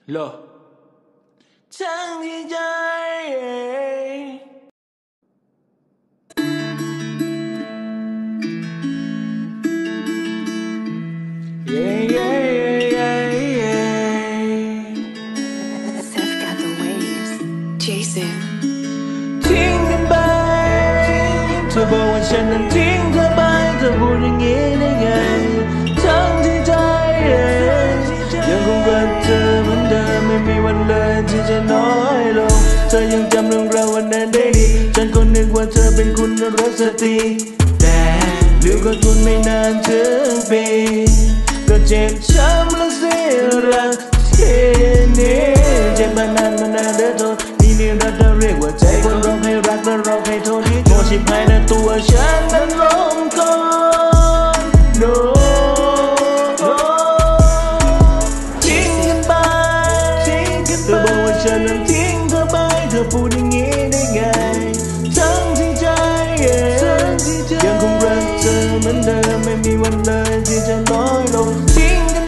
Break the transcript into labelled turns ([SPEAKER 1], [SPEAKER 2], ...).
[SPEAKER 1] โลทั้งที่ใจ
[SPEAKER 2] Seth got the waves. Jason.
[SPEAKER 1] ทิ้งกันไปเธอบอกว่าฉันนั้นทิ้งเธอไปเธอพูดอย่างนี้ได้ไงทั้งที่ใจยังคงรักเธอเหมือนเดิมไม่มีวันเลยที่จะน้อยลงเธอยังจำเรื่องราววันนั้นได้ดีฉันก็นึกว่าเธอเป็นคุณรักสตรีแต่เรื่องก็ทนไม่นานถึงปีก็เจ็บช้ำและเสียรักที่นี้เจ็บมานานเด้อโทษนี่รักเราเรียกว่าใจคนร้องให้รักและร้องให้โทษโง่ชิบหายนะตัวฉันนั้นล้มก่อน no ทิ้งกันไปเธอบอกว่าฉันนั้นทิ้งเธอไปเธอพูดอย่างนี้ได้ไงทั้งที่ใจยังคงรักเธอเหมือนเดิมไม่มีวันเลยที่จะน้อยลงทิ้งกัน